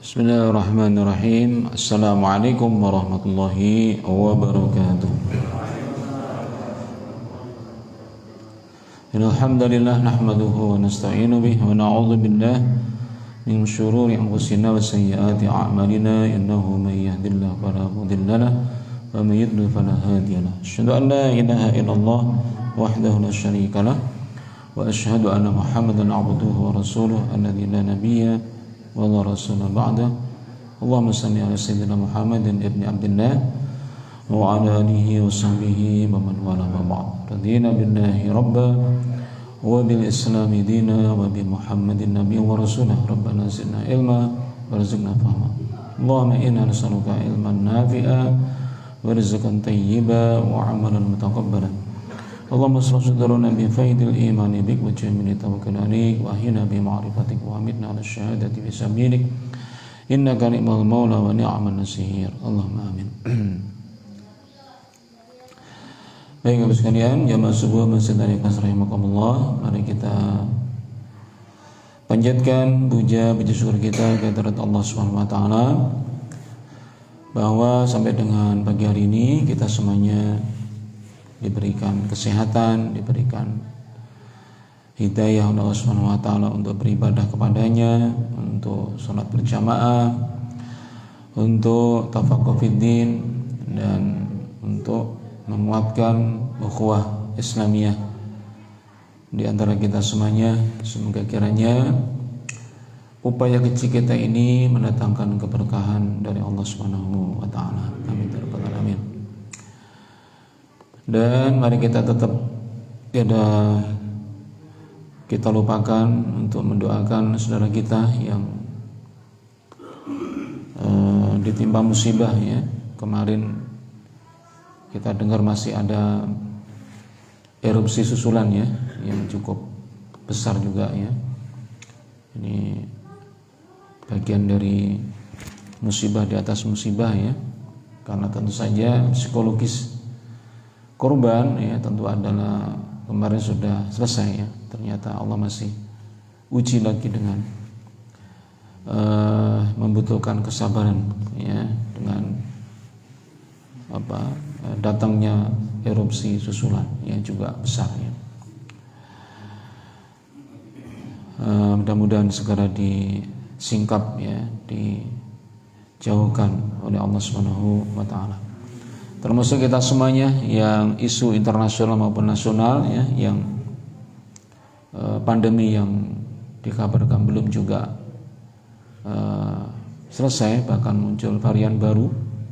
Bismillahirrahmanirrahim. Assalamualaikum warahmatullahi wabarakatuh. Alhamdulillah nahmaduhu wa nasta'inu bihi wa na'udzu billahi min shururi anfusina wa sayyiati a'malina innahu may yahdihillahu fala mudilla lahu wa may yudlil fala hadiya lahu. Asyhadu an la ilaha illallah wahdahu la syarika lahu wa asyhadu anna Muhammadan 'abduhu wa rasuluhu alladzi la nabiyya wa la rasula ba'da. Allahumma salli ala sayyidina Muhammadin ibni Abdillah wa ala alihi wa sahbihi wa man wala wa ba'd. Radina billahi rabba wa bil islami dina wa bi Muhammadin nabiyyan wa rasulah. Rabbana zidna ilma warzuqna fahma. Allahumma inna nas'aluka ilman nafi'a wa rizqan tayyiba wa 'amalan mutaqabbalan. Allahumma shalli sadrana bi faidil imani bik wa jamili tawakkal alaik wa ahyina bi ma'rifatik wa amitna ala syahadati bi sabilik innaka ni'mal maula wa ni'man nasir. Allahumma amin. Baik Bapak sekalian, jamaah subuh Masjid Al-Ikhlas rahimakumullah, mari kita panjatkan puja syukur kita kehadirat Allah Subhanahu wa taala bahwa sampai dengan pagi hari ini kita semuanya diberikan kesehatan, diberikan hidayah oleh Allah Subhanahu wa taala untuk beribadah kepadanya, untuk salat berjamaah, untuk tafaqquh fiddin, dan untuk menguatkan ukhuwah Islamiyah di antara kita semuanya. Semoga kiranya upaya kecil kita ini mendatangkan keberkahan dari Allah Subhanahu wa taala. Amin ya rabbal alamin. Dan mari kita tetap tidak kita lupakan untuk mendoakan saudara kita yang ditimpa musibah ya. Kemarin kita dengar masih ada erupsi susulan ya, yang cukup besar juga ya. Ini bagian dari musibah di atas musibah ya. Karena tentu saja psikologis korban ya tentu adalah kemarin sudah selesai ya. Ternyata Allah masih uji lagi dengan membutuhkan kesabaran ya, dengan datangnya erupsi susulan yang juga besar ya. Mudah-mudahan segera disingkap ya, dijauhkan oleh Allah Subhanahu wa taala. Termasuk kita semuanya yang isu internasional maupun nasional ya, yang pandemi yang dikabarkan belum juga selesai, bahkan muncul varian baru.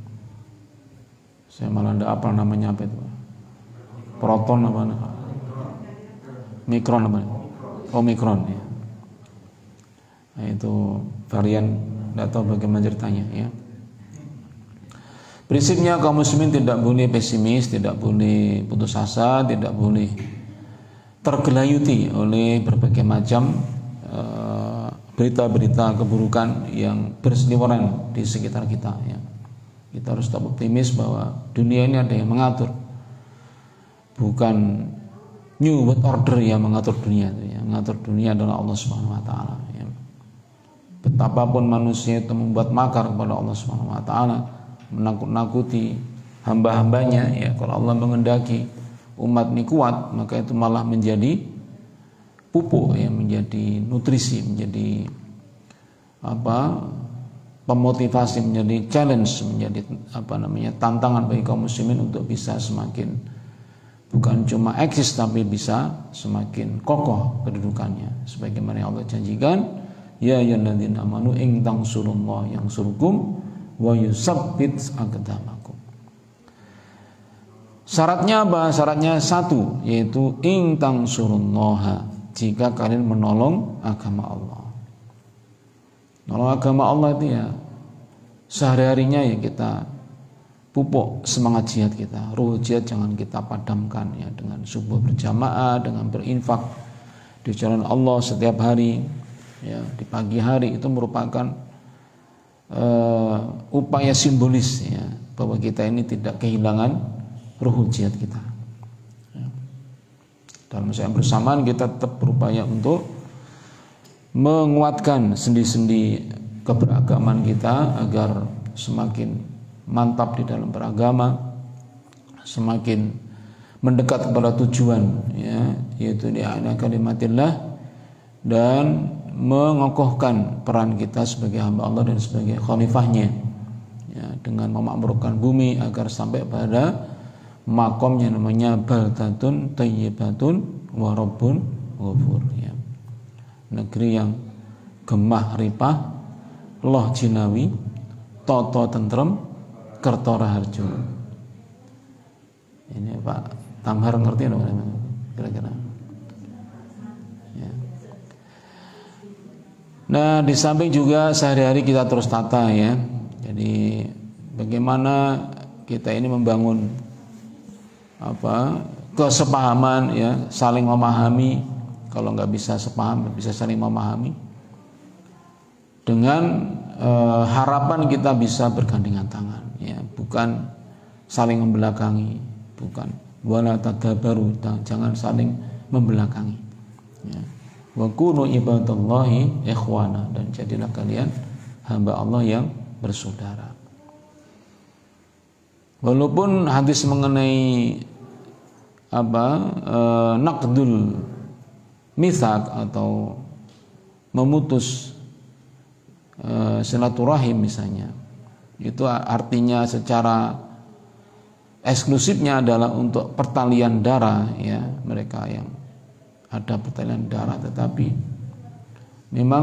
Saya malah tidak apa namanya, apa itu, proton apa, mikron apa, omikron ya. Nah, itu varian, tidak tahu bagaimana ceritanya ya. Prinsipnya kaum muslimin tidak boleh pesimis, tidak boleh putus asa, tidak boleh tergelayuti oleh berbagai macam berita-berita keburukan yang berseliweran di sekitar kita ya. Kita harus tetap optimis bahwa dunia ini ada yang mengatur, bukan New World Order yang mengatur dunia itu ya. Mengatur dunia adalah Allah Subhanahu wa taala ya. Betapapun manusia itu membuat makar kepada Allah Subhanahu wa taala, menakut-nakuti hamba-hambanya ya, kalau Allah mengendaki umat ini kuat, maka itu malah menjadi pupuk ya, menjadi nutrisi, menjadi pemotivasi, menjadi challenge, menjadi tantangan bagi kaum muslimin untuk bisa semakin bukan cuma eksis tapi bisa semakin kokoh kedudukannya, sebagaimana yang Allah janjikan, ya ayyuhalladzina amanu in tansurullaha yansurkum wa yusabbit aqdamakum. Syaratnya apa? Syaratnya satu, yaitu in tansurullaha, jika kalian menolong agama Allah. Menolong agama Allah itu ya sehari-harinya ya kita pupuk semangat jihad kita. Ruh jihad jangan kita padamkan ya dengan subuh berjamaah, dengan berinfak di jalan Allah setiap hari ya. Di pagi hari itu merupakan upaya simbolis ya, bahwa kita ini tidak kehilangan ruh jihad kita ya. Dalam masa yang bersamaan kita tetap berupaya untuk menguatkan sendi-sendi keberagaman kita agar semakin mantap di dalam beragama, semakin mendekat kepada tujuan, ya, yaitu di'ala kalimatillah, dan mengokohkan peran kita sebagai hamba Allah dan sebagai khalifahnya, ya, dengan memakmurkan bumi agar sampai pada makom yang namanya baldatun thayyibatun wa rabbun ghafur, ya. Negeri yang gemah ripah, loh jinawi, toto tentrem, kerto raharjo. Ini Pak Tamhar ngerti dong kira-kira. Ya. Nah, di samping juga sehari-hari kita terus tata, ya. Jadi bagaimana kita ini membangun kesepahaman, ya, saling memahami. Kalau nggak bisa sepaham, bisa saling memahami. Dengan harapan kita bisa bergandengan tangan, ya, bukan saling membelakangi, bukan wala tadabaru, jangan saling membelakangi, ya. Wa kunu ibadallahi ikhwana, dan jadilah kalian hamba Allah yang bersaudara. Walaupun hadis mengenai naqdul mitsaq atau memutus silaturahim misalnya, itu artinya secara eksklusifnya adalah untuk pertalian darah, ya, mereka yang ada pertalian darah, tetapi memang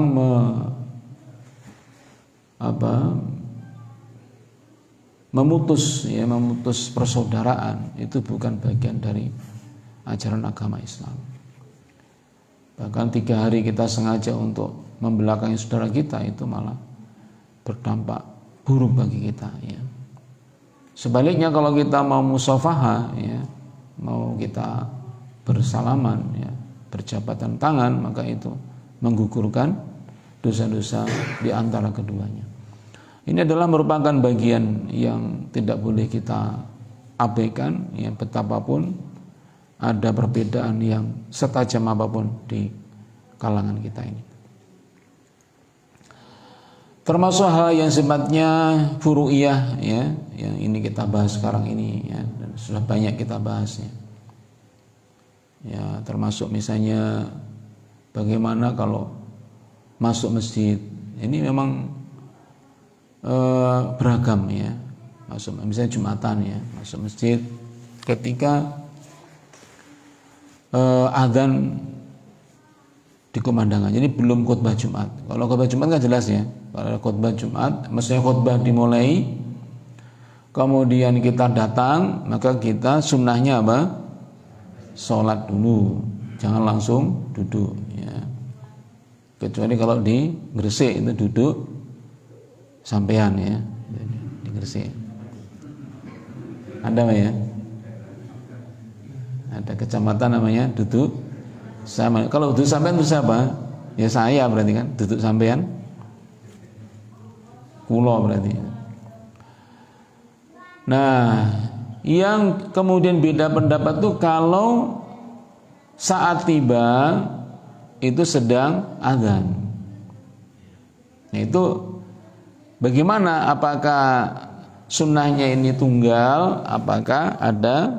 memutus persaudaraan itu bukan bagian dari ajaran agama Islam. Bahkan 3 hari kita sengaja untuk membelakangi saudara kita, itu malah berdampak buruk bagi kita, ya. Sebaliknya kalau kita mau musafahah, ya, mau kita bersalaman, ya, berjabatan tangan, maka itu menggugurkan dosa-dosa di antara keduanya. Ini adalah merupakan bagian yang tidak boleh kita abaikan, ya, betapapun ada perbedaan yang setajam apapun di kalangan kita ini. Termasuk hal yang sifatnya furu'iyah, ya, yang ini kita bahas sekarang ini, ya, dan sudah banyak kita bahasnya. Ya, termasuk misalnya bagaimana kalau masuk masjid, ini memang beragam, ya. Masuk misalnya Jumatan, ya, masuk masjid ketika adzan dikumandangkan. Jadi belum khutbah Jumat. Kalau khutbah Jumat kan jelas, ya. Kalau khutbah Jumat, maksudnya khutbah dimulai, kemudian kita datang, maka kita sunnahnya apa? Sholat dulu, jangan langsung duduk, ya. Kecuali kalau di Gresik itu duduk sampean, ya, di Gresik. Ada ya? Ada kecamatan namanya duduk sampean. Kalau duduk sampean itu siapa? Ya saya berarti kan, duduk sampean. Kulo berarti. Nah, yang kemudian beda pendapat tuh kalau saat tiba itu sedang azan. Nah, itu bagaimana? Apakah sunnahnya ini tunggal? Apakah ada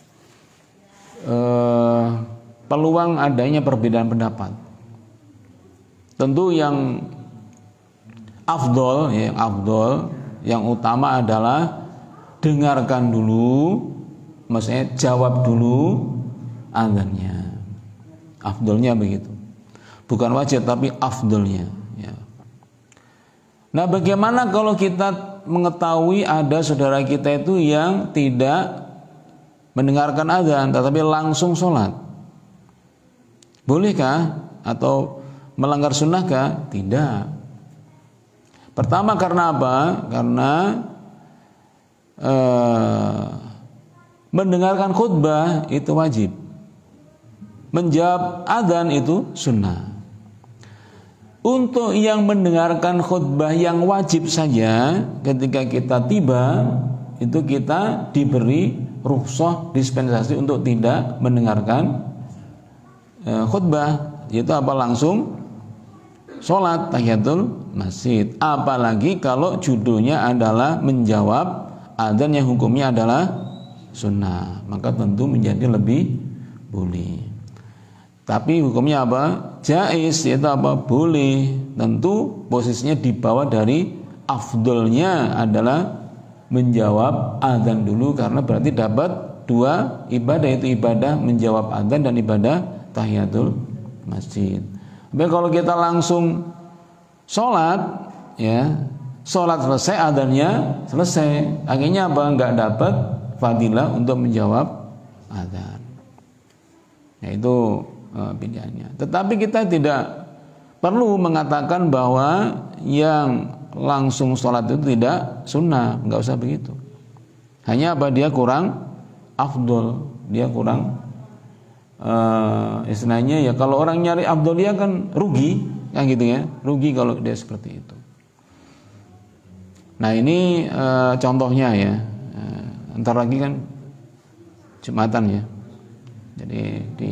peluang adanya perbedaan pendapat? Tentu yang afdol, yang utama adalah dengarkan dulu, maksudnya jawab dulu azannya. Afdolnya begitu. Bukan wajib tapi afdolnya, ya. Nah, bagaimana kalau kita mengetahui ada saudara kita itu yang tidak mendengarkan azan tetapi langsung sholat? Bolehkah atau melanggar sunnahkah? Tidak. Pertama, karena apa? Karena mendengarkan khutbah itu wajib, menjawab azan itu sunnah. Untuk yang mendengarkan khutbah yang wajib saja, ketika kita tiba itu kita diberi rukhsah, dispensasi untuk tidak mendengarkan khutbah, yaitu apa? Langsung sholat tahiyatul masjid. Apalagi kalau judulnya adalah menjawab adzan yang hukumnya adalah sunnah, maka tentu menjadi lebih boleh. Tapi hukumnya apa? Jaiz, yaitu apa? Boleh. Tentu posisinya di bawah dari afdolnya adalah menjawab adzan dulu, karena berarti dapat dua ibadah, yaitu ibadah menjawab adzan dan ibadah tahiyatul masjid. Tapi kalau kita langsung sholat, ya sholat selesai adzannya selesai, akhirnya apa? Nggak dapat fadilah untuk menjawab adzan. Nah, itu bedanya. Tetapi kita tidak perlu mengatakan bahwa yang langsung sholat itu tidak sunnah, nggak usah begitu. Hanya apa? Dia kurang afdol, dia kurang istilahnya ya, kalau orang nyari afdol dia kan rugi, kan gitu ya, rugi kalau dia seperti itu. Nah ini contohnya ya, ntar lagi kan Jumatan ya, jadi di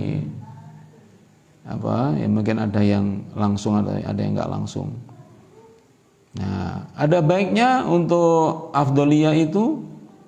apa ya, mungkin ada yang langsung, ada yang nggak langsung. Nah, ada baiknya untuk afdoliyah itu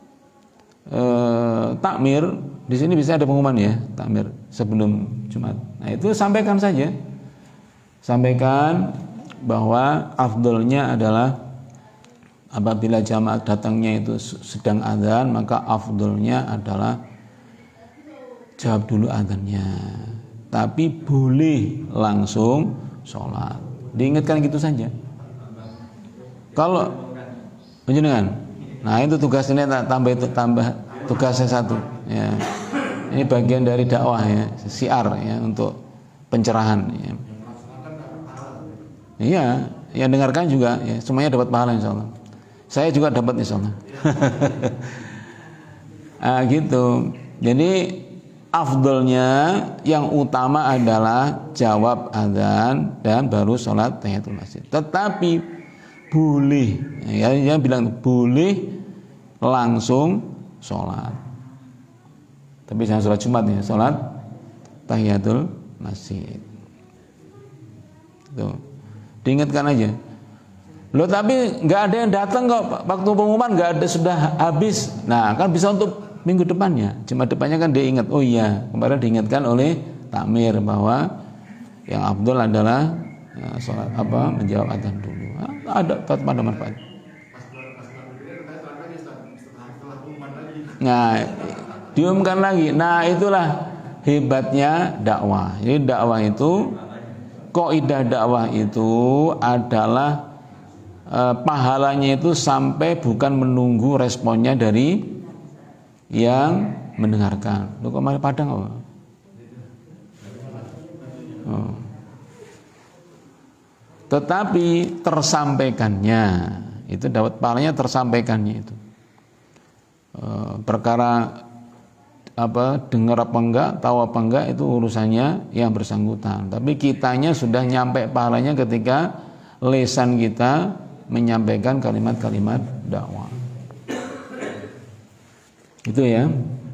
takmir. Di sini bisa ada pengumuman ya, takmir sebelum Jumat. Nah, itu sampaikan saja. Sampaikan bahwa afdolnya adalah apabila jamaah datangnya itu sedang adzan, maka afdolnya adalah jawab dulu adzannya. Tapi boleh langsung sholat. Diingatkan gitu saja. Kalau penjenengan, nah itu tugas ini tambah tugasnya satu. Ya. Ini bagian dari dakwah ya, siar ya, untuk pencerahan. Ya. Iya, yang dengarkan juga, ya, semuanya dapat pahala insyaallah. Saya juga dapat insyaallah. Nah, gitu. Jadi afdolnya yang utama adalah jawab adzan dan baru sholat tahiyatul masjid. Tetapi boleh, ya, yang bilang boleh langsung sholat. Tapi jangan sholat Jumat ya, sholat tahiyatul masjid. Tuh, diingatkan aja. Loh tapi nggak ada yang datang kok, waktu pengumuman nggak ada, sudah habis. Nah kan bisa untuk minggu depannya, Jumat depannya kan dia ingat, oh iya kemarin diingatkan oleh takmir bahwa yang afdol adalah ya, sholat apa menjawab adzan dulu. Ada pada manfaat. Nah diumumkan lagi. Nah itulah hebatnya dakwah. Jadi dakwah itu, kaidah dakwah itu adalah pahalanya itu sampai bukan menunggu responnya dari yang mendengarkan. Lu kok malah Padang apa? Oh. Tetapi tersampaikannya itu dapat pahalanya, tersampaikannya itu. Perkara apa, dengar apa enggak, tahu apa enggak, itu urusannya yang bersangkutan. Tapi kitanya sudah nyampe pahalanya ketika lisan kita menyampaikan kalimat-kalimat dakwah. Itu ya.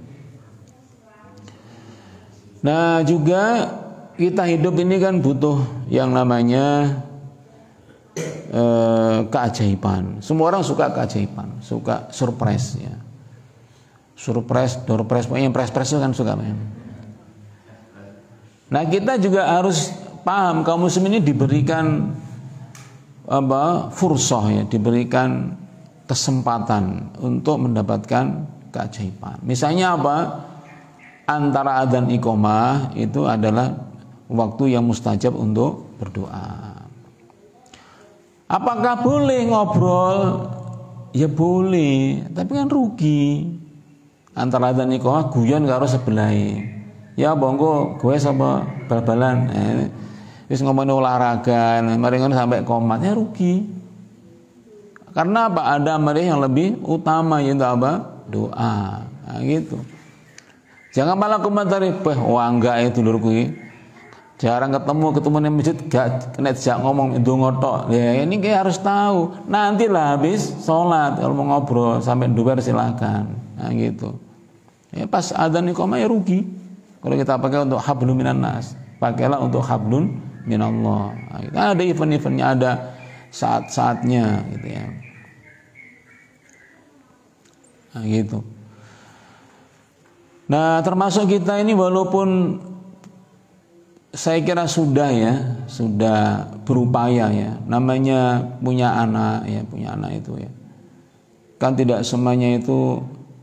Nah juga kita hidup ini kan butuh yang namanya keajaiban. Semua orang suka keajaiban, suka surprise ya. Surprise, door prize, pokoknya press itu kan suka ya. Nah kita juga harus paham kaum muslim ini diberikan apa, fursah ya, diberikan kesempatan untuk mendapatkan keajaiban. Misalnya apa? Antara adzan iqamah itu adalah waktu yang mustajab untuk berdoa. Apakah boleh ngobrol? Ya boleh, tapi kan rugi. Antara adzan iqamah guyon karo sebelah. Ya bongko gue sama bal-balan. Wis ngomongin olahraga, mari ngono sampai komat, ya rugi. Karena apa? Ada amal yang lebih utama, yaitu apa? Doa. Nah, gitu. Jangan malah komentari, wah enggak itu dulur kuwi. Jarang ketemu di masjid gak kena dijak ngomong ndonga tok. Ya ini kayak harus tahu. Nantilah habis sholat kalau mau ngobrol sampai duper silakan. Nah gitu. Ya pas adzan iqamah ya rugi. Kalau kita pakai untuk hablum minan nas, pakailah untuk hablun minallah. Nah, ada event-eventnya, ada saat-saatnya gitu ya. Nah, gitu. Nah, termasuk kita ini walaupun saya kira sudah berupaya ya, namanya punya anak itu ya. Kan tidak semuanya itu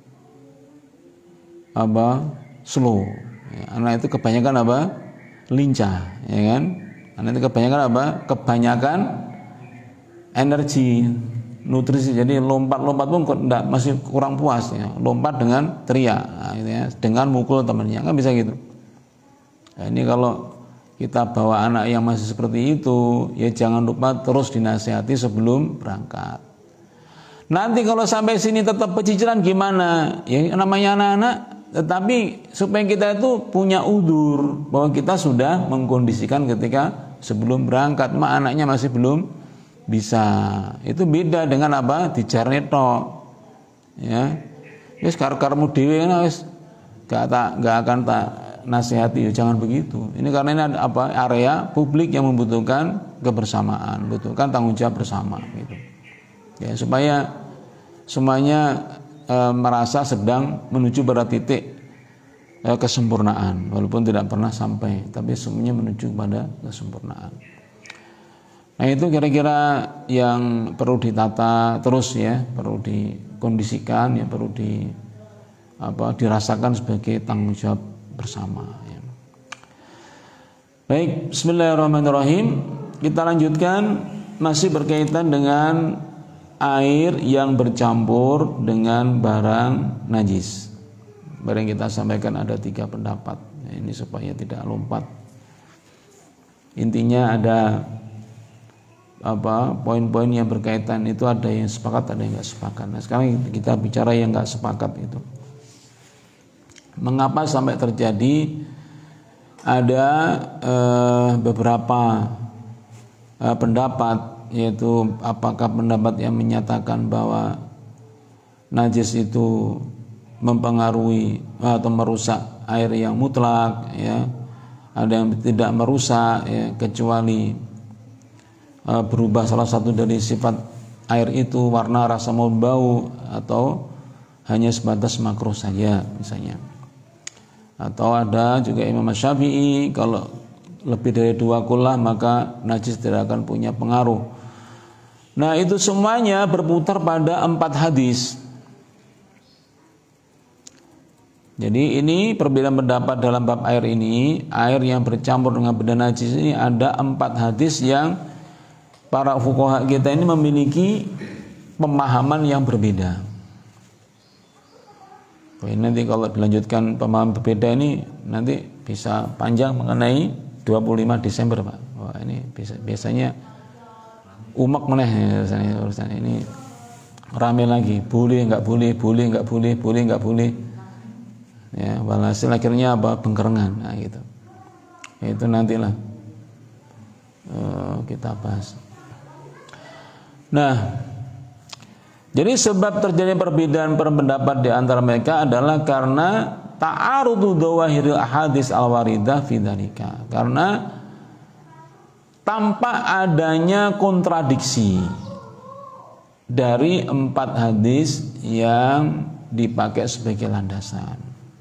slow. Ya, anak itu kebanyakan lincah, ya kan? Anak itu kebanyakan kebanyakan energi, nutrisi. Jadi lompat-lompat pun masih kurang puas ya. Lompat dengan teriak, gitu ya, dengan mukul temannya, kan bisa gitu. Nah, ini kalau kita bawa anak yang masih seperti itu, ya jangan lupa terus dinasihati sebelum berangkat. Nanti kalau sampai sini tetap pecicilan gimana? Ya namanya anak-anak, tetapi supaya kita itu punya udzur bahwa kita sudah mengkondisikan ketika sebelum berangkat, anaknya masih belum bisa. Itu beda dengan dijarne tok. Ya. Wis karo-karmu dhewe wis gak akan tak nasihati, jangan begitu. Ini karena ini ada area publik yang membutuhkan kebersamaan, membutuhkan tanggung jawab bersama gitu. Ya, supaya semuanya merasa sedang menuju pada titik kesempurnaan, walaupun tidak pernah sampai, tapi semuanya menuju pada kesempurnaan. Nah, itu kira-kira yang perlu ditata terus ya, perlu dikondisikan ya, perlu dirasakan sebagai tanggung jawab bersama ya. Baik, bismillahirrahmanirrahim. Kita lanjutkan, masih berkaitan dengan air yang bercampur dengan barang najis. Barang kita sampaikan ada 3 pendapat. Nah, ini supaya tidak lompat. Intinya ada poin-poin yang berkaitan itu, ada yang sepakat, ada yang nggak sepakat. Nah, sekarang kita bicara yang nggak sepakat itu. Mengapa sampai terjadi ada beberapa pendapat, yaitu apakah pendapat yang menyatakan bahwa najis itu mempengaruhi atau merusak air yang mutlak ya, ada yang tidak merusak ya, kecuali berubah salah satu dari sifat air itu, warna, rasa maupun bau, atau hanya sebatas makruh saja misalnya. Atau ada juga Imam Syafi'i, kalau lebih dari 2 kullah maka najis tidak akan punya pengaruh. Nah, itu semuanya berputar pada 4 hadis. Jadi ini perbedaan pendapat dalam bab air ini, air yang bercampur dengan benda najis ini, ada 4 hadis yang para fuqaha kita ini memiliki pemahaman yang berbeda. Nanti kalau dilanjutkan pemahaman berbeda ini nanti bisa panjang mengenai 25 Desember Pak. Wah, ini biasanya umek meneh urusan ini, rame lagi, boleh nggak boleh, boleh nggak boleh, boleh nggak boleh. Ya, walhasil akhirnya bengkerengan, nah gitu. Itu nantilah kita bahas. Nah, jadi sebab terjadi perbedaan pendapat di antara mereka adalah karena ta'arudu dzawahiril ahadits al-waridah fi dzalika. Karena tampak adanya kontradiksi dari 4 hadis yang dipakai sebagai landasan.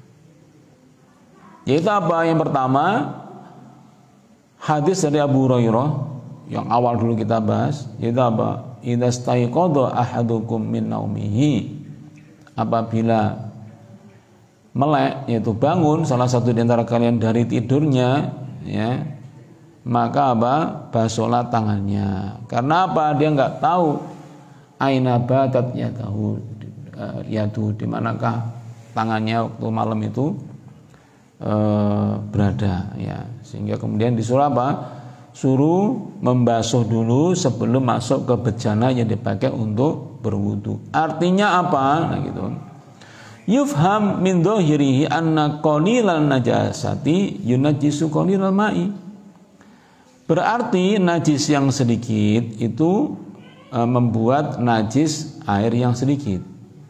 Yaitu apa? Yang pertama, hadis dari Abu Hurairah yang awal dulu kita bahas, yaitu apa? Idza staiqadha ahadukum min naumihi, apabila melek, yaitu bangun salah satu di antara kalian dari tidurnya ya, maka basuhlah tangannya. Karena apa? Dia enggak tahu aina batat yadu, di manakah tangannya waktu malam itu berada ya. Sehingga kemudian disuruh suruh membasuh dulu sebelum masuk ke bejana yang dipakai untuk berwudu. Artinya apa? Nah gitu. Yufham min dhahirihi anna qalilan najasati yunajjisu qalilal ma'i. Berarti najis yang sedikit itu membuat najis air yang sedikit.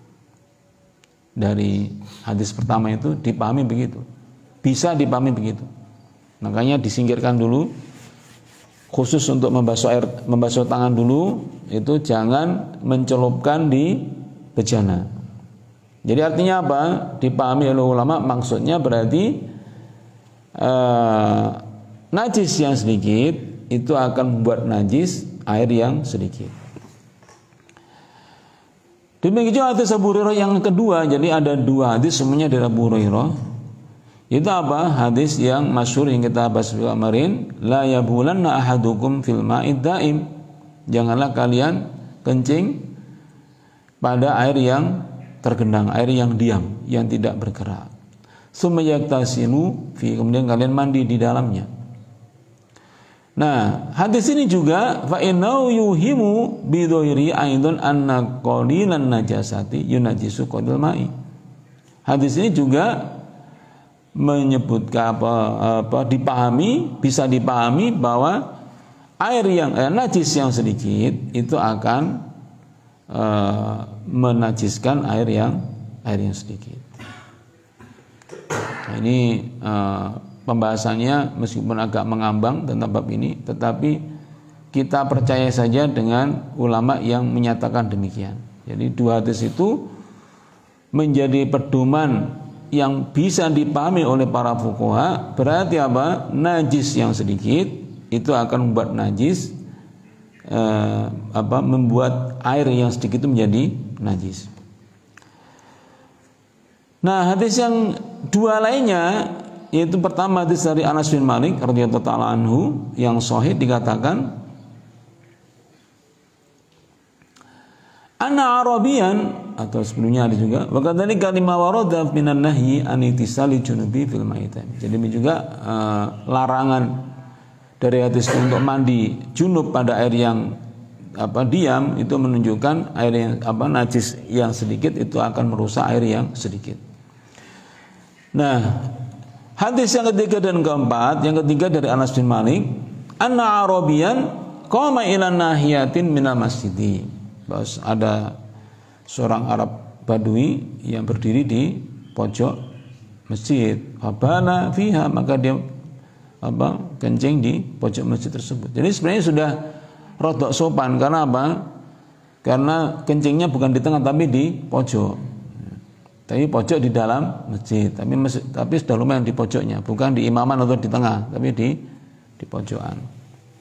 Dari hadis pertama itu dipahami begitu. Bisa dipahami begitu. Makanya disingkirkan dulu khusus untuk membasuh tangan dulu, itu jangan mencelupkan di bejana. Jadi artinya apa? Dipahami oleh ulama, maksudnya berarti najis yang sedikit itu akan membuat najis air yang sedikit. Demikian juga hadis Abu Hurairah yang kedua. Jadi ada dua hadis semuanya dari Abu Hurairah. Itu apa? Hadis yang masyhur yang kita bahas kemarin, la yabulanna ahadukum fil ma'id daim. Janganlah kalian kencing pada air yang tergenang, air yang diam, yang tidak bergerak. Summa yaktasinu fi, kemudian kalian mandi di dalamnya. Nah, hadis ini juga fa innahu yuhimu bi dhairi aidan anna qalilan najasati yunajisu qadil ma'i. Hadis ini juga menyebutkan bisa dipahami bahwa air yang najis yang sedikit itu akan menajiskan air yang sedikit. Nah, ini pembahasannya meskipun agak mengambang tentang bab ini, tetapi kita percaya saja dengan ulama yang menyatakan demikian. Jadi dua hadis itu menjadi pedoman yang bisa dipahami oleh para fuqaha. Berarti apa? Najis yang sedikit itu akan membuat najis, membuat air yang sedikit itu menjadi najis. Nah, hadis yang dua lainnya, yaitu pertama hadis dari Anas bin Malik radhiyallahu taala anhu yang sahih, dikatakan ana arabian, atau sebelumnya ada juga wa kadzalika lima warada minan nahyi an ittisali junubi fil maitan. Jadi ini juga larangan dari hadis untuk mandi junub pada air yang diam, itu menunjukkan air yang najis yang sedikit itu akan merusak air yang sedikit. Nah, hadis yang ketiga dan keempat, yang ketiga dari Anas bin Malik, anna arabian qama ila nahiyatin minal masjidi. Bahwa ada seorang Arab Badui yang berdiri di pojok masjid. Fabana fiha, maka dia kencing di pojok masjid tersebut. Jadi sebenarnya sudah rodok sopan, karena apa? Karena kencingnya bukan di tengah tapi di pojok. Tapi pojok di dalam masjid, tapi sudah lumayan di pojoknya, bukan di imaman atau di tengah, tapi di pojokan.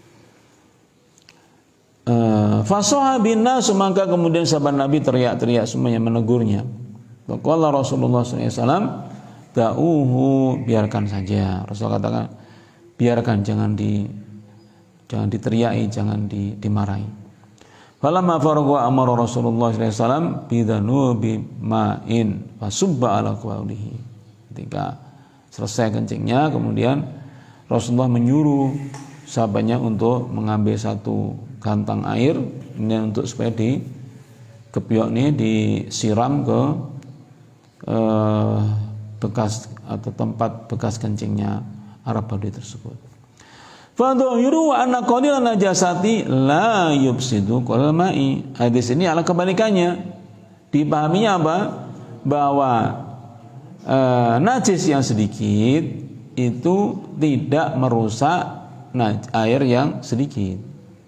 Fasoha bin nas, maka kemudian sahabat Nabi teriak-teriak semuanya menegurnya. Faqala Rasulullah SAW, da'uhu, biarkan saja. Rasul katakan, biarkan, jangan diteriaki, jangan dimarahi. Falamma faragha amara Rasulullah SAW bidanubi ma'in fasubba ala qawlihi. Ketika selesai kencingnya, kemudian Rasulullah menyuruh sahabatnya untuk mengambil satu gantang air, ini untuk supaya dikepiok ini disiram ke bekas atau tempat bekas kencingnya Arab Badui tersebut. Fadhahiru anna qalilan najasati la yufsidu qalal ma'i. Hadis ini adalah kebalikannya. Dipahaminya apa? Bahwa najis yang sedikit itu tidak merusak air yang sedikit.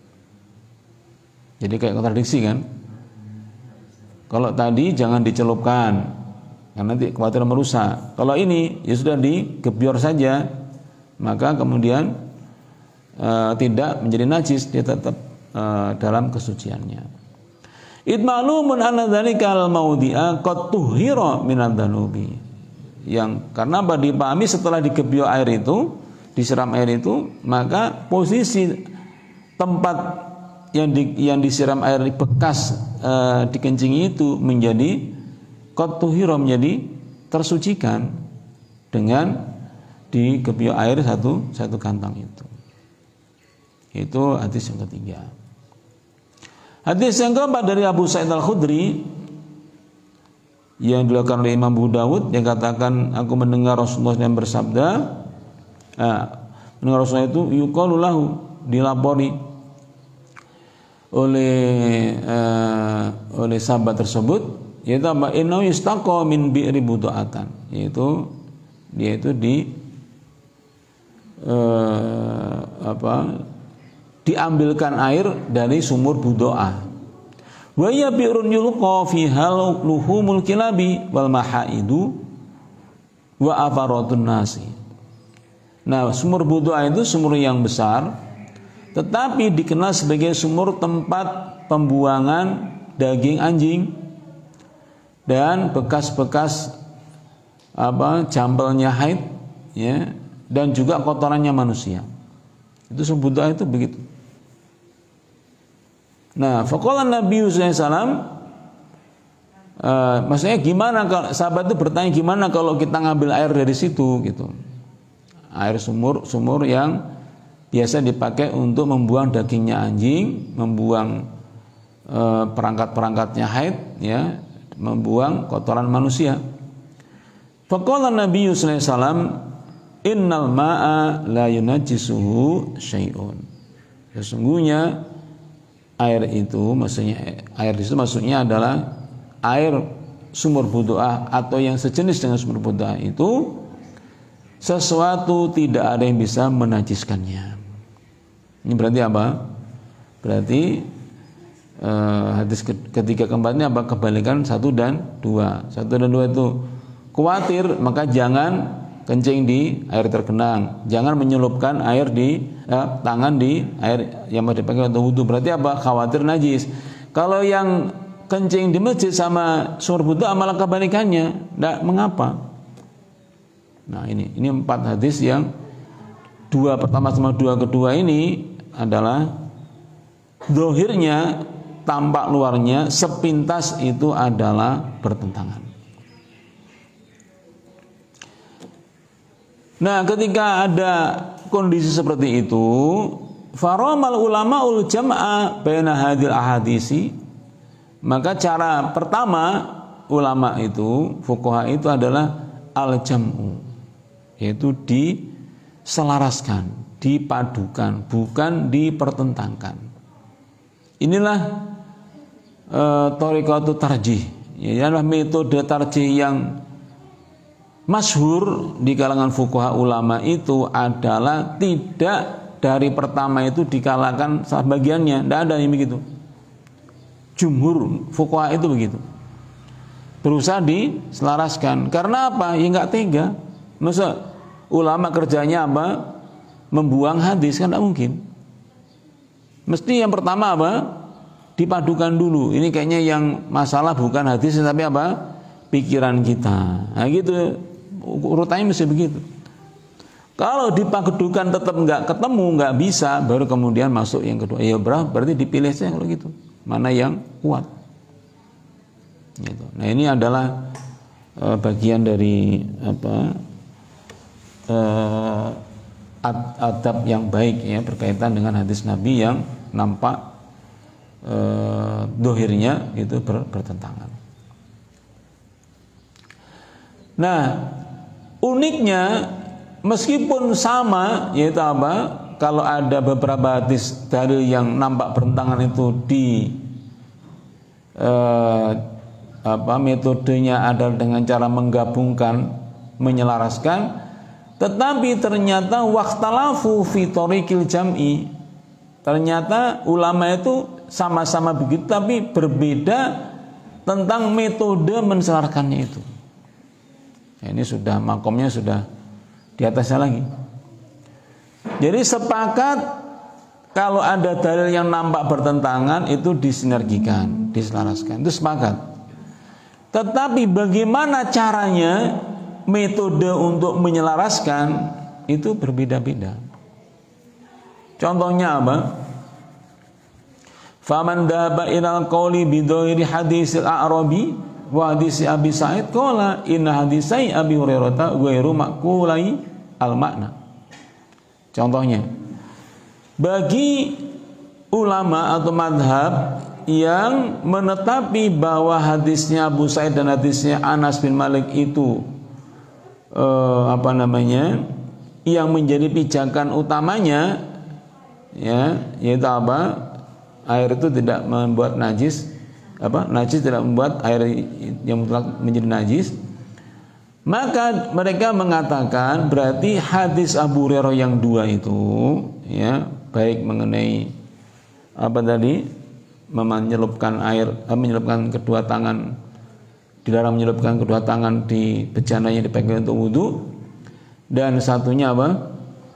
Jadi kayak kontradiksi kan? Kalau tadi jangan dicelupkan, karena nanti khawatir merusak. Kalau ini ya sudah digebior saja, maka kemudian tidak menjadi najis, dia tetap dalam kesuciannya. Itmalumun anna dzalikal maudi'a qad tuhira minadz dzanubi. Yang karena dipahami setelah digebior air itu, disiram air itu, maka posisi tempat yang disiram air bekas dikencingi itu menjadi qad tuhira, menjadi tersucikan dengan digebior air satu kantang itu. Itu hadis yang ketiga. Hadis yang keempat dari Abu Sa'id Al-Khudri yang dilakukan oleh Imam Abu Dawud, yang katakan, aku mendengar Rasulullah yang bersabda, mendengar Rasulullah itu yuqalu lahu, dilapori oleh sahabat tersebut, yaitu apa? Innahu yustaqa min bi'ri budu'atan, yaitu dia itu diambilkan air dari sumur budoah. Wa ya bi'run yulqa fiha luhumul kilabi wal mahaidu wa afaratun nasi. Nah, sumur budoah itu sumur yang besar, tetapi dikenal sebagai sumur tempat pembuangan daging anjing dan bekas-bekas jambelnya haid, ya, dan juga kotorannya manusia. Itu sumur budoah itu begitu. Nah, faqala Nabi SAW, maksudnya gimana kalau sahabat itu bertanya gimana kalau kita ngambil air dari situ gitu. Air sumur yang biasa dipakai untuk membuang dagingnya anjing, membuang perangkat-perangkatnya haid, ya, membuang kotoran manusia. Faqala Nabi SAW, innal ma'a la yunajjisuhu syai'un. Sesungguhnya air itu, maksudnya air itu maksudnya adalah air sumur budoah atau yang sejenis dengan sumur budoah itu sesuatu tidak ada yang bisa menajiskannya. Ini berarti apa? Berarti hadis ketiga keempatnya apa? Kebalikan 1 dan 2. 1 dan 2 itu khawatir, maka jangan kencing di air tergenang, jangan menyelupkan air di tangan di air yang mau dipakai untuk wudu. Berarti apa? Khawatir najis. Kalau yang kencing di masjid sama sumur budoah malah kebalikannya, tidak mengapa. Nah, ini 4 hadis yang 2 pertama sama 2 kedua ini adalah zahirnya, tampak luarnya sepintas itu adalah bertentangan. Nah, ketika ada kondisi seperti itu, faramal ulamaul jam'a baina hadil ahadisi, maka cara pertama ulama itu, fuqaha itu adalah al-jam'u, yaitu diselaraskan, dipadukan, bukan dipertentangkan. Inilah thariqatu tarjih, adalah metode tarjih yang masyhur di kalangan fuqaha ulama itu adalah tidak dari pertama itu dikalahkan sebagiannya, tidak ada yang begitu. Jumhur fuqaha itu begitu, berusaha diselaraskan. Karena apa? Ya nggak tega. Masa ulama kerjanya apa? Membuang hadis, kan tidak mungkin. Mesti yang pertama apa? Dipadukan dulu. Ini kayaknya yang masalah bukan hadis tapi apa? Pikiran kita. Nah gitu, urutannya mesti begitu. Kalau dipadukan tetap nggak ketemu, nggak bisa, baru kemudian masuk yang kedua. Ya berarti dipilih saja kalau gitu. Mana yang kuat. Gitu. Nah, ini adalah bagian dari adab yang baik, ya, berkaitan dengan hadis Nabi yang nampak dohirnya itu bertentangan. Nah, uniknya meskipun sama, yaitu apa? Kalau ada beberapa hadis dalil yang nampak bertentangan itu di metodenya adalah dengan cara menggabungkan, menyelaraskan, tetapi ternyata waqtalafu fi thariqil jam'i. Ternyata ulama itu sama-sama begitu tapi berbeda tentang metode menselaraskannya itu. Ini sudah makomnya sudah di atasnya lagi. Jadi sepakat kalau ada dalil yang nampak bertentangan itu disinergikan, diselaraskan, itu sepakat. Tetapi bagaimana caranya, metode untuk menyelaraskan itu berbeda-beda. Contohnya apa? Faman dhaba ilal qawli bidhairi hadisil a'rabi wa hadisi Abi Sa'id qala inna hadisai Abi Hurairah ghairu maqulai al-makna. Contohnya, bagi ulama atau madhab yang menetapi bahwa hadisnya Abu Sa'id dan hadisnya Anas bin Malik itu yang menjadi pijakan utamanya, ya, yaitu apa? Air itu tidak membuat najis, najis tidak membuat air yang mutlak menjadi najis. Maka mereka mengatakan berarti hadis Abu Hurairah yang 2 itu, ya, baik mengenai apa tadi, menyelupkan air, menyelupkan kedua tangan, dilarang menyelupkan kedua tangan di bejana yang dipakai untuk wudu. Dan satunya apa?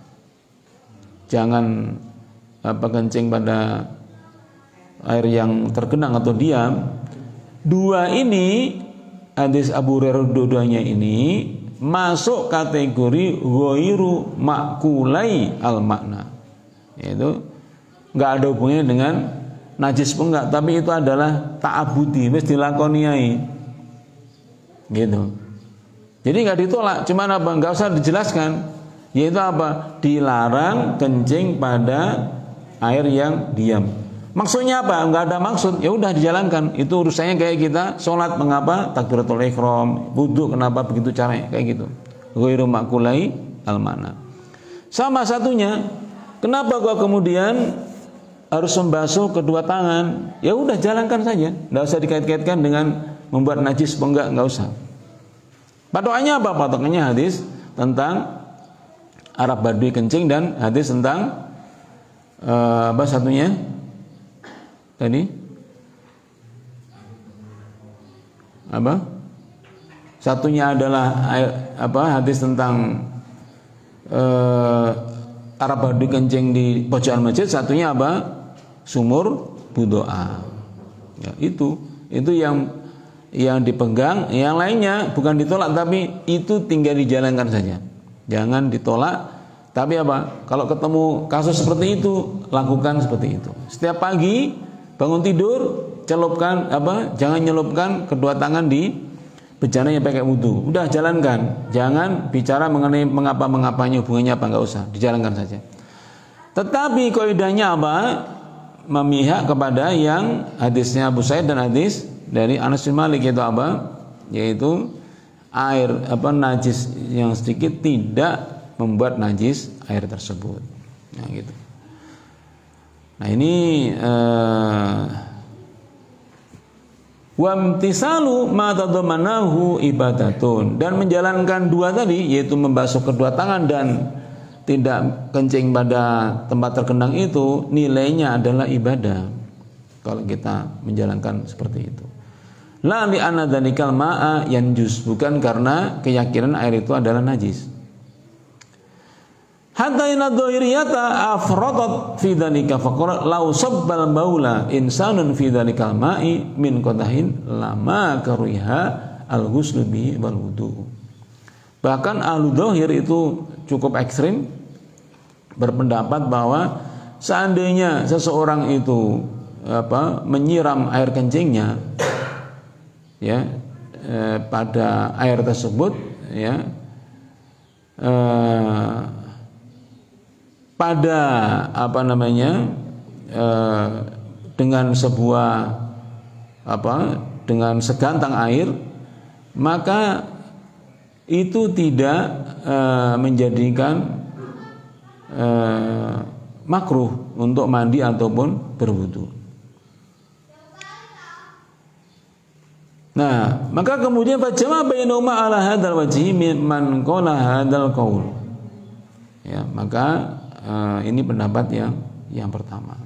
Jangan kencing pada air yang tergenang atau diam. Dua ini, hadis Abu Hurairah dua-duanya ini masuk kategori ghairu makulai al makna, yaitu nggak ada hubungannya dengan najis pun enggak, tapi itu adalah ta'abudi, wis dilakoniai gitu. Jadi nggak ditolak, cuman apa, nggak usah dijelaskan, yaitu apa, dilarang kencing pada air yang diam. Maksudnya apa? Nggak ada maksud, ya udah dijalankan. Itu urusannya kayak kita sholat, mengapa takbiratul ihram, wudu kenapa begitu caranya, kayak gitu. Ghairu makulai al makna. Sama satunya, kenapa gua kemudian harus membasuh kedua tangan? Ya udah jalankan saja, nggak usah dikait-kaitkan dengan membuat najis, enggak usah. Patokannya apa? Patokannya hadis tentang Arab Badui kencing dan hadis tentang apa satunya tadi? Apa? Satunya adalah hadis tentang Arab Badui kencing di pojokan masjid, satunya apa? Sumur budoa. Ya, itu yang dipegang, yang lainnya bukan ditolak tapi itu tinggal dijalankan saja. Jangan ditolak, tapi apa? Kalau ketemu kasus seperti itu, lakukan seperti itu. Setiap pagi bangun tidur, celupkan jangan nyelupkan kedua tangan di bejana yang pakai wudu. Udah jalankan. Jangan bicara mengenai mengapa-mengapanya, hubungannya apa, enggak usah, dijalankan saja. Tetapi kaidahnya apa? Memihak kepada yang hadisnya Abu Sa'id dan hadis dari Anas bin Malik, yaitu apa? Yaitu air najis yang sedikit tidak membuat najis air tersebut. Nah, gitu. Nah, ini wamtisalu ma tadamanahu ibadatun, dan menjalankan dua tadi, yaitu membasuh kedua tangan dan tidak kencing pada tempat tergenang, itu nilainya adalah ibadah kalau kita menjalankan seperti itu. La li anna dzalikal ma'a yanjus, bukan karena keyakinan air itu adalah najis. Hatta inna dhahiriyata afradat fi dzalika faqala law sabbal baula insanun fi dzalikal ma'i min qadahin lama kariha al-ghusl bi wal wudu. Bahkan ahlu dhahir itu cukup ekstrim, berpendapat bahwa seandainya seseorang itu menyiram air kencingnya pada air tersebut pada dengan sebuah dengan segantang air, maka itu tidak menjadikan makruh untuk mandi ataupun berwudu. Nah, maka kemudian fajama bainahuma ala hadzal wajhi man qala hadzal qaul. Ya, maka ini pendapat yang pertama.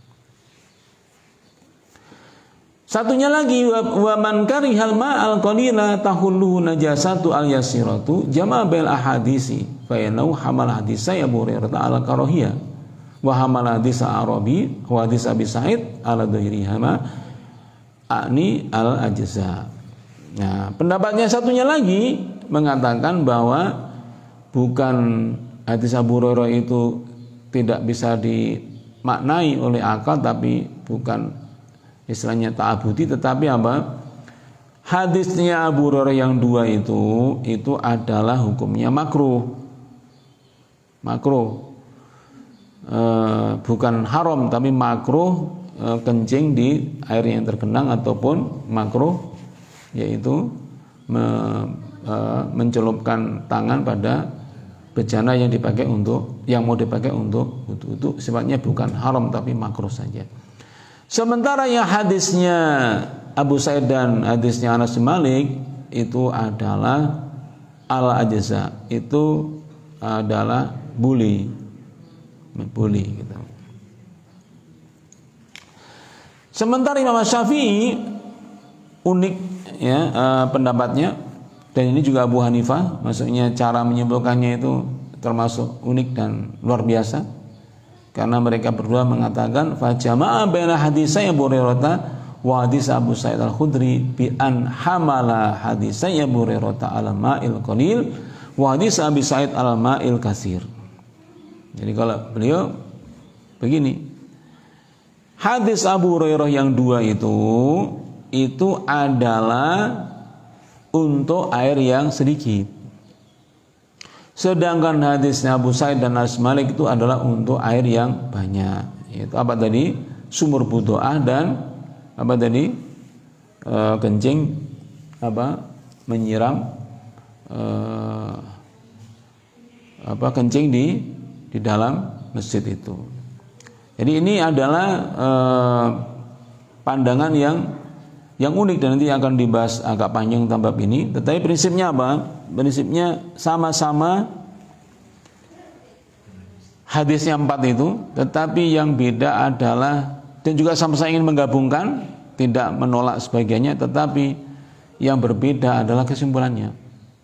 Satunya lagi, wa man karihal ma'al qalila tahulluhu najasatu al yasiratu jama' bil ahadisi fa yanau hamal hadisa Abu Hurairah ala karahiyah wa hamal hadisa Arabi wa hadis Abi Sa'id ala dhahirihama ani al ajza. Nah, pendapatnya satunya lagi mengatakan bahwa bukan hadis Abu Hurairah itu tidak bisa dimaknai oleh akal, tapi bukan istilahnya ta'abudi, tetapi apa? Hadisnya Abu Hurairah yang dua itu adalah hukumnya makruh. Makruh. Bukan haram, tapi makruh kencing di air yang tergenang, ataupun makruh yaitu mencelupkan tangan pada bejana yang mau dipakai untuk itu sifatnya bukan haram tapi makruh saja. Sementara yang hadisnya Abu Sa'id dan hadisnya Anas bin Malik itu adalah al-ajza, itu adalah buli gitu. Sementara Imam Syafi'i unik ya pendapatnya, dan ini juga Abu Hanifah, maksudnya cara menyimpulkannya itu termasuk unik dan luar biasa, karena mereka berdua mengatakan fa jama'a baina hadisai Abu Hurairah wa hadis Abu Sa'id Al-Khudri bi an hamala hadisai Abu Hurairah ala ma'il qalil wa hadis Abi Sa'id ala ma'il katsir. Jadi kalau beliau begini, hadis Abu Hurairah yang dua itu adalah untuk air yang sedikit. Sedangkan hadisnya Abu Sa'id dan Anas Malik itu adalah untuk air yang banyak. Itu apa tadi? Sumur budoah dan apa tadi? Kencing menyiram kencing di dalam masjid itu. Jadi ini adalah pandangan yang unik dan nanti akan dibahas agak panjang tentang bab ini. Tetapi prinsipnya apa? Prinsipnya sama-sama hadisnya 4 itu, tetapi yang beda adalah, dan juga sama-sama ingin menggabungkan, tidak menolak sebagiannya, tetapi yang berbeda adalah kesimpulannya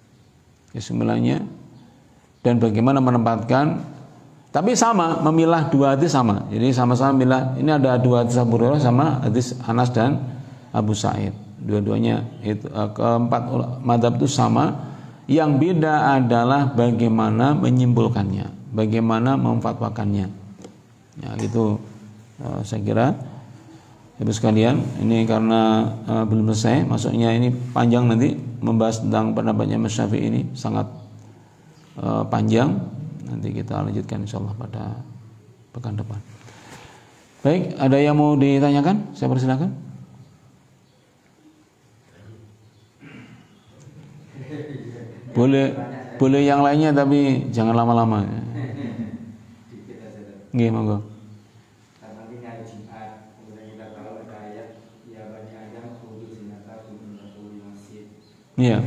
dan bagaimana menempatkan. Tapi sama, memilah dua hadis sama. Jadi sama-sama milah. Ini ada dua hadis Abu Hurairah sama hadis Anas dan Abu Sa'id. Dua-duanya itu keempat mazhab itu sama. Yang beda adalah bagaimana menyimpulkannya, bagaimana memfatwakannya. Ya, itu saya kira Ibu sekalian, ini karena belum selesai, maksudnya ini panjang, nanti membahas tentang pendapatnya Mas Syafi'i ini sangat panjang. Nanti kita lanjutkan insyaallah pada pekan depan. Baik, ada yang mau ditanyakan? Saya persilakan. Boleh yang lainnya, tapi jangan lama-lama. Nggih, monggo. Iya.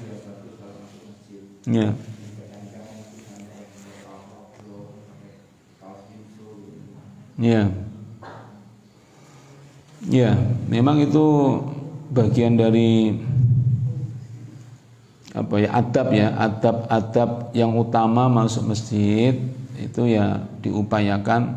Iya. Ya, ya, memang itu bagian dari adab yang utama masuk masjid itu ya diupayakan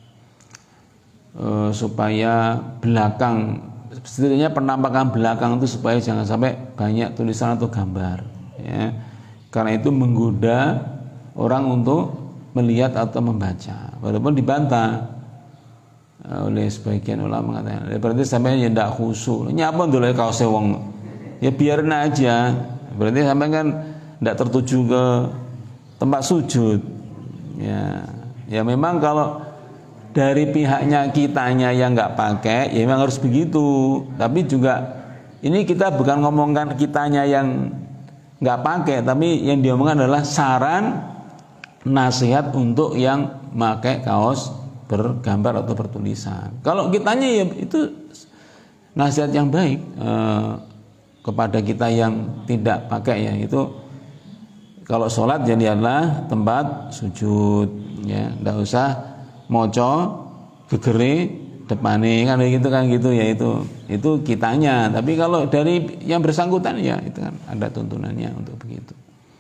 supaya belakang, setidaknya penampakan belakang itu supaya jangan sampai banyak tulisan atau gambar, ya, karena itu menggoda orang untuk melihat atau membaca, walaupun dibantah oleh sebagian ulama mengatakan berarti sampai ya ndak khusyuk. Nyapa ndolek kaos wong. Ya biarin aja. Berarti sampai kan ndak tertuju ke tempat sujud. Ya memang kalau dari pihaknya kitanya yang nggak pakai, ya memang harus begitu. Tapi juga ini kita bukan ngomongkan kitanya yang nggak pakai, tapi yang diomongkan adalah saran nasihat untuk yang pakai kaos bergambar atau bertulisan. Kalau kitanya ya itu nasihat yang baik kepada kita yang tidak pakai, ya itu kalau sholat jadi adalah tempat sujud, ya tidak usah moco gegere depane kan gitu ya, itu kitanya. Tapi kalau dari yang bersangkutan ya itu kan ada tuntunannya untuk begitu.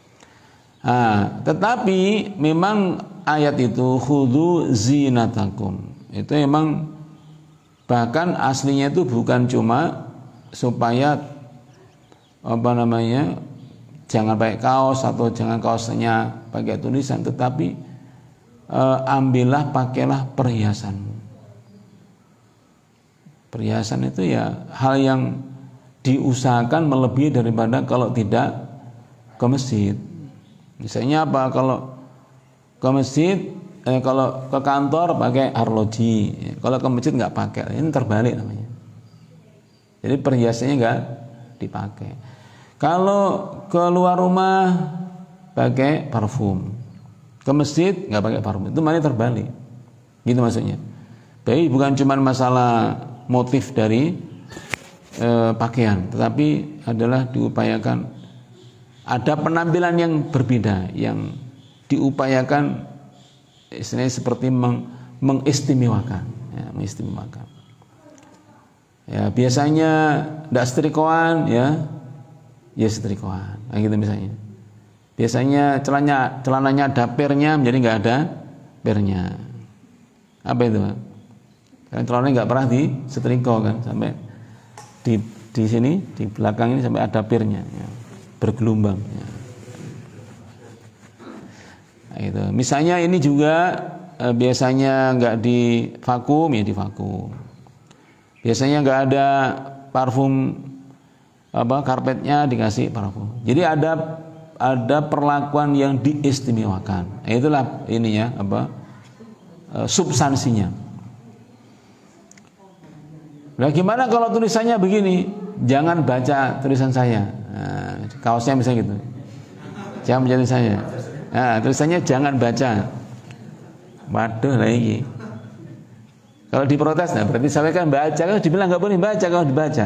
Tetapi memang ayat itu khudhu zinatakum itu memang bahkan aslinya itu bukan cuma supaya jangan pakai kaos atau jangan kaosnya pakai tulisan, tetapi pakailah perhiasanmu. Perhiasan itu ya hal yang diusahakan melebihi daripada kalau tidak ke masjid. Misalnya apa? Kalau ke masjid, kalau ke kantor pakai arloji, kalau ke masjid nggak pakai, ini terbalik namanya. Jadi perhiasannya nggak dipakai. Kalau keluar rumah pakai parfum, ke masjid nggak pakai parfum, itu malah terbalik. Gitu maksudnya. Jadi bukan cuma masalah motif dari pakaian, tetapi adalah diupayakan ada penampilan yang berbeda, yang diupayakan istilahnya seperti mengistimewakan, ya, mengistimewakan. Ya, biasanya tidak setrikoan ya setrikoan. Kayak gitu misalnya. Biasanya celananya ada pernya menjadi nggak ada pernya. Apa itu? Kan celananya nggak pernah disetrika kan sampai di sini di belakang ini sampai ada pernya ya, bergelombang ya. Nah, itu. Misalnya ini juga biasanya nggak di vakum ya di vakum. Biasanya nggak ada parfum karpetnya dikasih parfum. Jadi ada perlakuan yang diistimewakan. Nah, itulah ininya substansinya. Nah, gimana kalau tulisannya begini? Jangan baca tulisan saya. Nah, kaosnya misalnya gitu. Jangan baca tulisannya. Nah, tulisannya jangan baca. Waduh lagi. Kalau diprotes, nah berarti saya kan baca. Kalau dibilang nggak boleh baca kalau dibaca.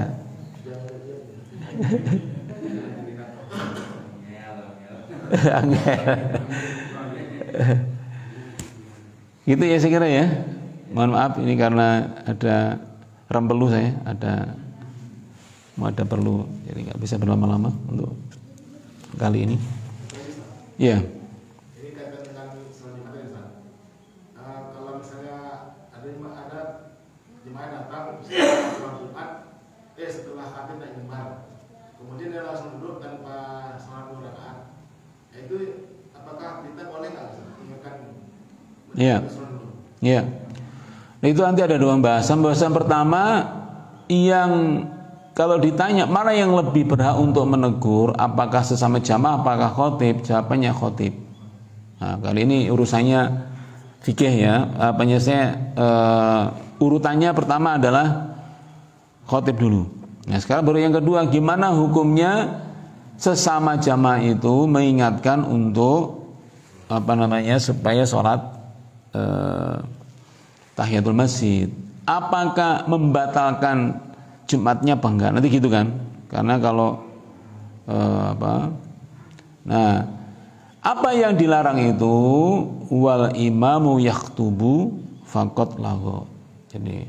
Gitu ya saya kira ya. Mohon maaf ini karena ada rempelu saya, ada perlu, jadi nggak bisa berlama-lama untuk kali ini. Iya. Ini kaitan dengan selanjutnya, Ustaz. Kalau misalnya ada jemaah datang setelah Jumat, setelah khatib dan mimbar, kemudian dia langsung duduk tanpa salat 2 rakaat. Itu apakah kita boleh nggak ingatkan? Iya. Iya. Nah, itu nanti ada 2 pembahasan. Pembahasan pertama yang kalau ditanya mana yang lebih berhak untuk menegur, apakah sesama jamaah, apakah khotib? Jawabannya khotib. Nah, kali ini urusannya fikih ya. Urutannya pertama adalah khotib dulu. Nah, sekarang baru yang kedua, gimana hukumnya sesama jamaah itu mengingatkan untuk supaya sholat tahiyatul masjid. Apakah membatalkan Jumatnya apa enggak? Nanti gitu kan? Karena kalau Nah, apa yang dilarang itu wal imamu yakhtubu faqat lahu. Jadi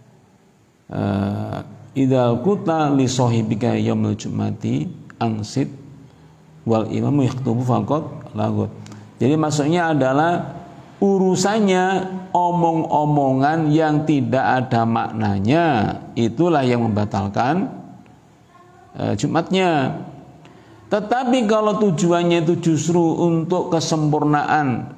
idzal kuta li sahibika yaumul jumati angsit wal imamu yakhtubu faqat lahu. Jadi maksudnya adalah urusannya omong-omongan yang tidak ada maknanya, itulah yang membatalkan Jumatnya. Tetapi kalau tujuannya itu justru untuk kesempurnaan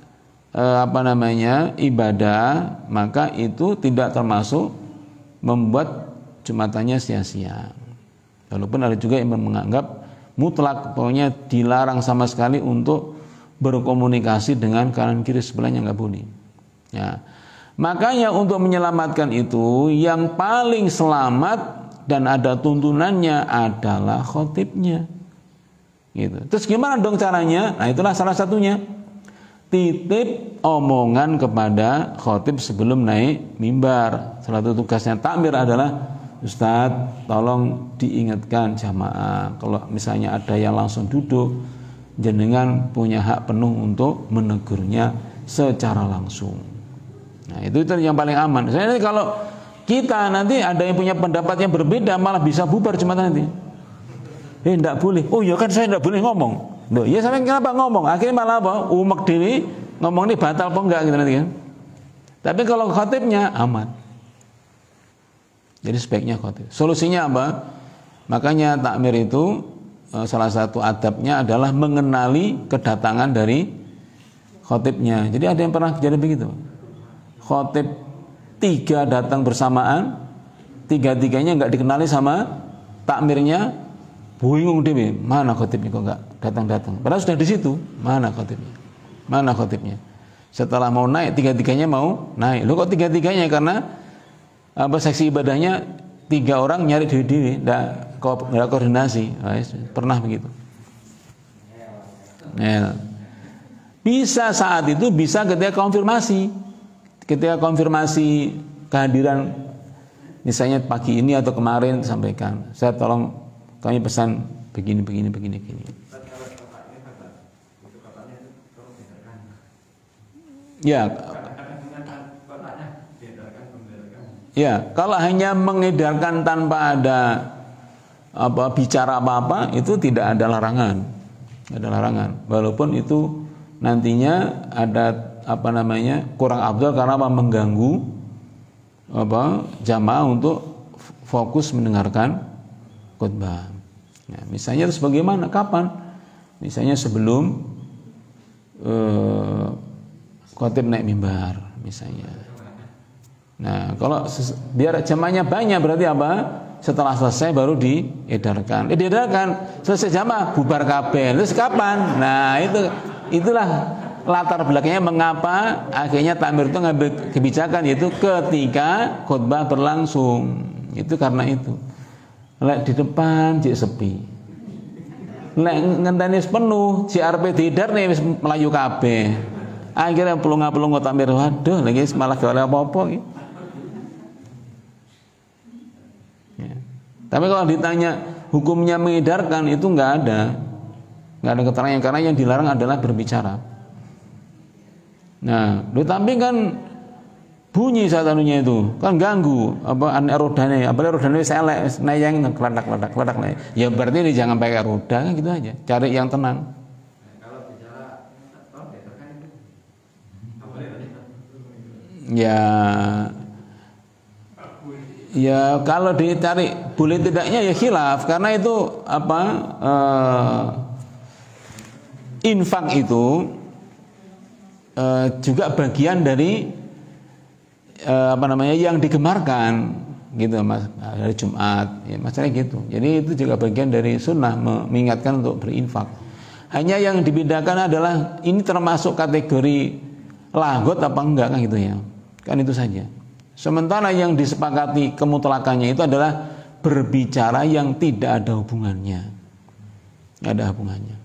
ibadah, maka itu tidak termasuk membuat Jumatannya sia-sia. Walaupun ada juga yang menganggap mutlak, pokoknya dilarang sama sekali untuk berkomunikasi dengan kanan kiri sebelahnya, nggak boleh. Ya. Makanya untuk menyelamatkan itu yang paling selamat dan ada tuntunannya adalah khotibnya. Gitu. Terus gimana dong caranya? Nah, itulah salah satunya. Titip omongan kepada khotib sebelum naik mimbar. Salah satu tugasnya takmir adalah, Ustadz, tolong diingatkan jamaah. Kalau misalnya ada yang langsung duduk, jenengan punya hak penuh untuk menegurnya secara langsung. Nah, itu yang paling aman. Soalnya kalau kita nanti ada yang punya pendapat yang berbeda, malah bisa bubar Jumatan nanti. Enggak boleh. Oh ya kan saya enggak boleh ngomong. Loh, ya sampai kenapa ngomong? Akhirnya malah apa? Umek dewi ngomong ini batal apa enggak gitu nanti kan. Tapi kalau khotibnya aman. Jadi sebaiknya khotib. Solusinya apa? Makanya takmir itu salah satu adabnya adalah mengenali kedatangan dari khotibnya. Jadi ada yang pernah kejadian begitu. Khotib 3 datang bersamaan, 3-tiganya nggak dikenali sama takmirnya, bingung dewe, mana khotibnya kok nggak datang-datang. Padahal sudah di situ, mana khotibnya? Mana khotibnya? Setelah mau naik, 3-tiganya mau naik. Loh kok 3-tiganya? Karena seksi ibadahnya 3 orang nyari dewe-dewe, nggak koordinasi. Pernah begitu. Ya. Bisa saat itu, bisa ketika konfirmasi. Ketika konfirmasi kehadiran, misalnya pagi ini atau kemarin sampaikan, saya tolong kami pesan begini. Ya. Ya, kalau hanya mengedarkan tanpa ada bicara apa-apa itu tidak ada larangan. Ada larangan. Walaupun itu nantinya ada kurang afdal karena mengganggu jamaah untuk fokus mendengarkan khutbah. Nah, misalnya terus bagaimana? Kapan? Misalnya sebelum khatib naik mimbar misalnya. Nah, kalau biar jamaahnya banyak berarti apa? Setelah selesai baru diedarkan. Diedarkan selesai jamaah bubar kabeh. Terus kapan? Nah, itulah latar belakangnya mengapa akhirnya takmir itu ngambil kebijakan yaitu ketika khutbah berlangsung. Itu karena itu. Lek di depan cek sepi. Lek ngenteni penuh, CRP didar nih wis melayu kabeh. Akhirnya pelung-pelung takmir, waduh lagi malah gak oleh apa-apa iki. Ya. Tapi kalau ditanya hukumnya mengedarkan itu nggak ada keterangan karena yang dilarang adalah berbicara. Nah, tetapi kan bunyi saat anunya itu kan ganggu rodanya, rodanya selek nayang keledak naik. Ya berarti ini jangan pakai roda kan gitu aja. Cari yang tenang. Ya kalau dicari boleh tidaknya ya khilaf karena itu infak itu juga bagian dari yang digemarkan gitu Mas hari Jumat ya masalahnya gitu. Jadi itu juga bagian dari sunnah mengingatkan untuk berinfak. Hanya yang dibedakan adalah ini termasuk kategori lagot apa enggak kan gitu ya. Kan itu saja. Sementara yang disepakati kemutlakannya itu adalah berbicara yang tidak ada hubungannya. Tidak ada hubungannya.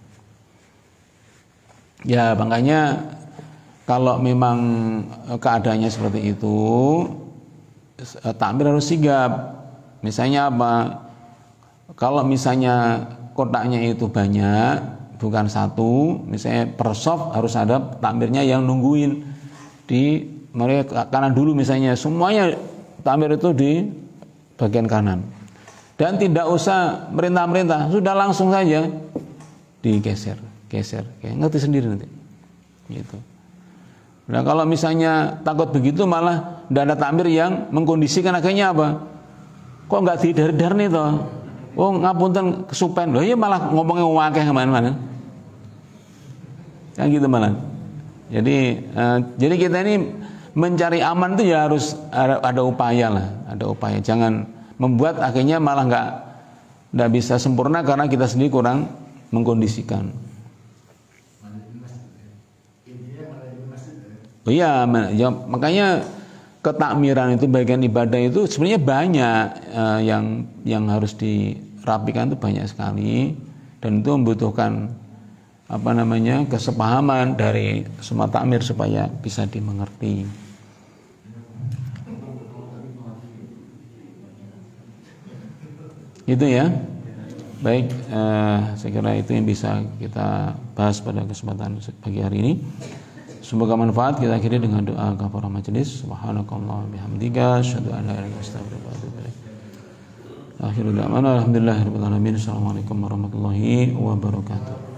Ya makanya kalau memang keadaannya seperti itu, takmir harus sigap. Misalnya apa? Kalau misalnya kotaknya itu banyak, bukan satu, misalnya per soft harus ada takmirnya yang nungguin di mereka kanan dulu misalnya. Semuanya takmir itu di bagian kanan. Dan tidak usah merintah-merintah, sudah langsung saja digeser, kayak ngerti sendiri nanti. Gitu. Nah kalau misalnya takut begitu malah tidak ada takmir yang mengkondisikan akhirnya apa? Kok nggak didar-dar nih toh? Oh ngapunten kesupen loh, ya malah ngomongnya wakeh kemana-mana. Kan gitu malah. Jadi kita ini mencari aman itu ya harus ada upaya lah, ada upaya. Jangan membuat akhirnya malah nggak bisa sempurna karena kita sendiri kurang mengkondisikan. Oh iya, ya, makanya ketakmiran itu bagian ibadah itu sebenarnya banyak yang harus dirapikan itu banyak sekali dan itu membutuhkan kesepahaman dari semua takmir supaya bisa dimengerti. Itu ya. Baik, saya kira itu yang bisa kita bahas pada kesempatan pagi hari ini. Semoga manfaat. Kita akhiri dengan doa kafaraah majelis. Subhanakallahumma bihamdika asyhadu an la ilaha illa anta astaghfiruka wa atubu ilaik. Akhirul da'wana alhamdulillahirabbil alamin. Assalamualaikum warahmatullahi wabarakatuh.